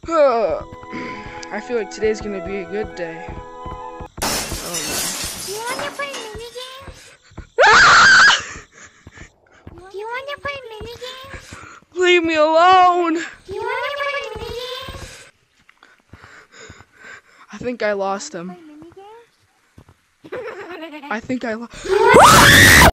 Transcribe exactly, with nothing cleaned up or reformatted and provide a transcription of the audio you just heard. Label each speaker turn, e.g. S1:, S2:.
S1: I feel like today's gonna be a good day. Oh
S2: Do you want to play minigames? Do you want to play minigames?
S1: no! Leave me alone!
S2: Do you want to play minigames?
S1: I think I lost him.
S2: Play minigames?
S1: I think I lost.